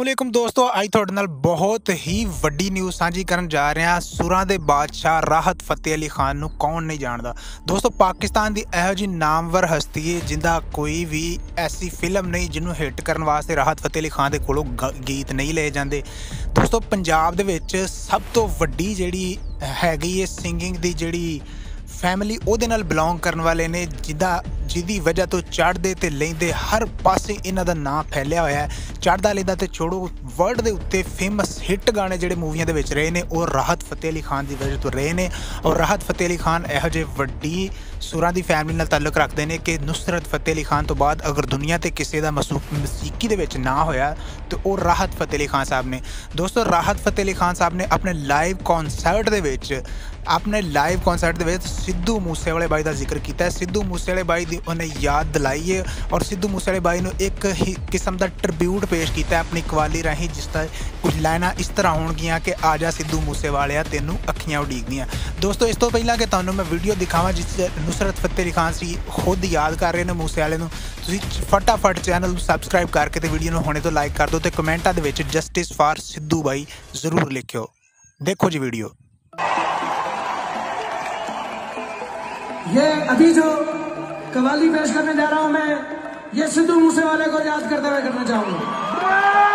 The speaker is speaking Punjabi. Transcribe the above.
अस्सलामुअलैकुम दोस्तों, ਅੱਜ ਤੁਹਾਡੇ ਨਾਲ ਬਹੁਤ ਹੀ ਵੱਡੀ ਨਿਊਜ਼ ਸਾਂਝੀ ਕਰਨ ਜਾ ਰਹੇ ਹਾਂ। ਸੁਰਾਂ ਦੇ ਬਾਦਸ਼ਾਹ ਰਾਹਤ ਫਤਿਹ ਅਲੀ ਖਾਨ ਨੂੰ ਕੌਣ ਨਹੀਂ ਜਾਣਦਾ। ਦੋਸਤੋ, ਪਾਕਿਸਤਾਨ ਦੀ ਇਹੋ ਜਿਹੀ ਨਾਮਵਰ ਹਸਤੀ ਹੈ ਜਿੰਦਾ ਕੋਈ ਵੀ ਐਸੀ ਫਿਲਮ ਨਹੀਂ ਜਿਹਨੂੰ ਹਿੱਟ ਕਰਨ ਵਾਸਤੇ ਰਾਹਤ ਫਤਿਹ ਅਲੀ ਖਾਨ ਦੇ ਕੋਲੋਂ ਗੀਤ ਨਹੀਂ ਲਏ ਜਾਂਦੇ। ਦੋਸਤੋ, ਪੰਜਾਬ ਦੇ ਵਿੱਚ ਸਭ ਤੋਂ ਵੱਡੀ ਜਿਹੜੀ ਹੈਗੀ ਹੈ ਸਿੰਗਿੰਗ ਦੀ ਜਿਹੜੀ ਫੈਮਿਲੀ ਉਹਦੇ ਨਾਲ ਬਿਲੋਂਗ ਕਰਨ ਵਾਲੇ ਨੇ, ਜਿਹਦੀ ਵਜ੍ਹਾ ਤੋਂ ਚੜ੍ਹਦੇ ਤੇ ਲੈਂਦੇ ਹਰ ਪਾਸੇ ਇਹਨਾਂ ਦਾ ਨਾਂ ਫੈਲਿਆ ਹੋਇਆ ਹੈ। ਚੜ੍ਹਦਾ ਲੈਂਦਾ ਤੇ ਛੋੜੋ, ਵਰਲਡ ਦੇ ਉੱਤੇ ਫੇਮਸ ਹਿੱਟ ਗਾਣੇ ਜਿਹੜੇ ਮੂਵੀਆਂ ਦੇ ਵਿੱਚ ਰਹੇ ਨੇ ਉਹ ਰਾਹਤ ਫਤਿਹ ਅਲੀ ਖਾਨ ਦੀ ਵਜ੍ਹਾ ਤੋਂ ਰਹੇ ਨੇ। ਔਰ ਰਾਹਤ ਫਤਿਹ ਅਲੀ ਖਾਨ ਇਹੋ ਜਿਹੇ ਵੱਡੀ ਸੁਰਾਂ ਦੀ ਫੈਮਿਲੀ ਨਾਲ ਤਾਲੁਕ ਰੱਖਦੇ ਨੇ ਕਿ ਨੁਸਰਤ ਫਤਿਹ ਅਲੀ ਖਾਨ ਤੋਂ ਬਾਅਦ ਅਗਰ ਦੁਨੀਆ 'ਤੇ ਕਿਸੇ ਦਾ ਮੌਸੀਕੀ ਦੇ ਵਿੱਚ ਨਾ ਹੋਇਆ ਤਾਂ ਉਹ ਰਾਹਤ ਫਤਿਹ ਅਲੀ ਖਾਨ ਸਾਹਿਬ ਨੇ। ਦੋਸਤੋ, ਰਾਹਤ ਫਤਿਹ ਅਲੀ ਖਾਨ ਸਾਹਿਬ ਨੇ ਆਪਣੇ ਲਾਈਵ ਕੌਨਸਰਟ ਦੇ ਵਿੱਚ ਸਿੱਧੂ ਮੂਸੇਵਾਲੇ ਬਾਈ ਦਾ ਜ਼ਿਕਰ ਕੀਤਾ। ਸਿੱਧੂ ਮੂਸੇਵਾਲੇ ਬਾਈ ਦੀ ਉਹਨੇ ਯਾਦ ਦਿਲਾਈ ਹੈ ਔਰ ਸਿੱਧੂ ਮੂਸੇਵਾਲੇ ਬਾਈ ਨੂੰ ਇੱਕ ਹੀ ਕਿਸਮ ਦਾ ਟ੍ਰਿਬਿਊਟ ਪੇਸ਼ ਕੀਤਾ ਆਪਣੀ ਕਵਾਲੀ ਰਾਹੀਂ, ਜਿਸ ਦਾ ਕੁਝ ਲਾਈਨਾਂ ਇਸ ਤਰ੍ਹਾਂ ਹੋਣਗੀਆਂ ਕਿ ਆ ਜਾ ਸਿੱਧੂ ਮੂਸੇਵਾਲਿਆ ਤੈਨੂੰ ਅੱਖੀਆਂ ਉਡੀਕਦੀਆਂ। ਦੋਸਤੋ, ਇਸ ਤੋਂ ਪਹਿਲਾਂ ਕਿ ਤੁਹਾਨੂੰ ਮੈਂ ਵੀਡੀਓ ਦਿਖਾਵਾਂ ਜਿਸ 'ਚ ਨੁਸਰਤ ਫਤਿਹ ਅਲੀ ਖਾਨ ਸੀ ਖੁਦ ਯਾਦ ਕਰ ਰਹੇ ਨੇ ਮੂਸੇਵਾਲੇ ਨੂੰ, ਤੁਸੀਂ ਫਟਾਫਟ ਚੈਨਲ ਨੂੰ ਸਬਸਕ੍ਰਾਈਬ ਕਰਕੇ ਤੇ ਵੀਡੀਓ ਨੂੰ ਹੁਣੇ ਤੋਂ ਲਾਈਕ ਕਰ ਦਿਓ ਤੇ ਕਮੈਂਟਾਂ ਦੇ ਵਿੱਚ ਜਸਟਿਸ ਫਾਰ ਸਿੱਧੂ ਬਾਈ ਜ਼ਰੂਰ ਲਿਖਿਓ। ਦੇਖੋ जी वीडियो। ये अभी जो कवाली पेश करने जा रहा हूं मैं, ये सिद्धू मूसेवाले को याद करते हुए करना चाहूंगा।